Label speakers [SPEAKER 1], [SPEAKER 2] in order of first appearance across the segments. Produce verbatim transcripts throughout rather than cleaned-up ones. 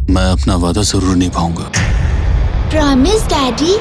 [SPEAKER 1] मैं अपना वादा जरूर निभाऊंगा।
[SPEAKER 2] Promise daddy.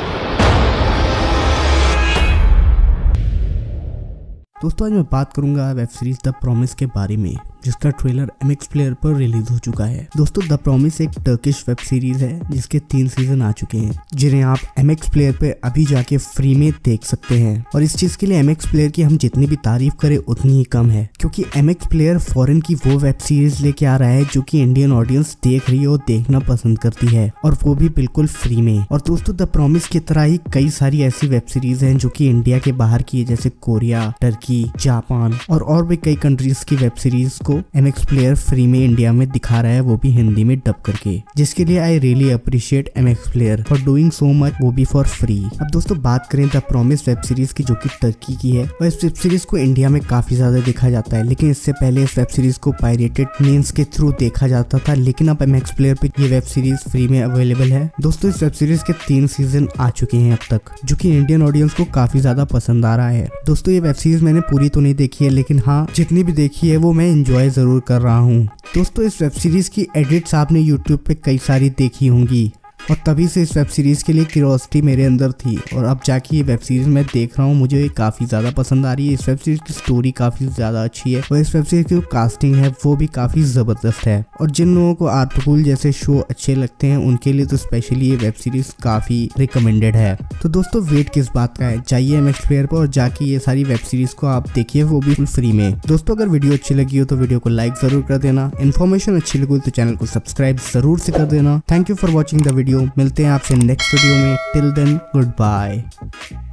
[SPEAKER 3] दोस्तों आज मैं बात करूंगा वेब सीरीज द प्रॉमिस के बारे में, जिसका ट्रेलर एम एक्स प्लेयर पर रिलीज हो चुका है। दोस्तों द प्रॉमिस एक टर्किश वेब सीरीज है जिसके तीन सीजन आ चुके हैं, जिन्हें आप एम एक्स प्लेयर पे अभी जाके फ्री में देख सकते हैं। और इस चीज के लिए एम एक्स प्लेयर की हम जितनी भी तारीफ करें उतनी ही कम है, क्योंकि एम एक्स प्लेयर फॉरेन की वो वेब सीरीज लेके आ रहा है जो कि इंडियन ऑडियंस देख रही है और देखना पसंद करती है, और वो भी बिल्कुल फ्री में। और दोस्तों द प्रॉमिस की तरह ही कई सारी ऐसी वेब सीरीज हैं जो कि इंडिया के बाहर की है, जैसे कोरिया, टर्की, जापान और और भी कई कंट्रीज की वेब सीरीज को एम एक्स प्लेयर फ्री में इंडिया में दिखा रहा है, वो भी हिंदी में डब करके, जिसके लिए I really appreciate M X player for doing so much, वो भी फॉर फ्री। अब दोस्तों बात करें द प्रॉमिस वेब सीरीज की, जो कि टर्की की है, और इस वेब सीरीज को इंडिया में काफी ज्यादा देखा जाता है, लेकिन इससे पहले इस वेब सीरीज को पायरेटेड मीन्स के थ्रू देखा जाता था, लेकिन अब एम एक्स प्लेयर पे ये वेब सीरीज फ्री में अवेलेबल है। दोस्तों इस वेब सीरीज के तीन सीजन आ चुके हैं अब तक, जो कि इंडियन ऑडियंस को काफी ज्यादा पसंद आ रहा है। दोस्तों ये वेब सीरीज मैंने पूरी तो नहीं देखी है, लेकिन हाँ जितनी भी देखी है वो मैं एंजॉय जरूर कर रहा हूँ। दोस्तों इस वेब सीरीज की एडिट्स आपने यूट्यूब पे कई सारी देखी होंगी, और तभी से इस वेब सीरीज के लिए क्यूरियोसिटी मेरे अंदर थी, और अब जाके ये वेब सीरीज मैं देख रहा हूँ, मुझे ये काफी ज्यादा पसंद आ रही है। इस वेब सीरीज की स्टोरी काफी ज्यादा अच्छी है, और इस वेब सीरीज की जो कास्टिंग है वो भी काफी जबरदस्त है। और जिन लोगों को आर्टकुल जैसे शो अच्छे लगते हैं उनके लिए तो स्पेशली ये वेब सीरीज काफी रिकमेंडेड है। तो दोस्तों वेट किस बात का है, जाइए एम एक्स प्लेयर पर और जाके ये सारी वेब सीरीज को आप देखिए, वो भी फ्री में। दोस्तों अगर वीडियो अच्छी लगी हो तो वीडियो को लाइक जरूर कर देना, इन्फॉर्मेशन अच्छी लगी तो चैनल को सब्सक्राइब जरूर से कर देना। Thank you for watching the video. मिलते हैं आपसे नेक्स्ट वीडियो में। Till then good bye.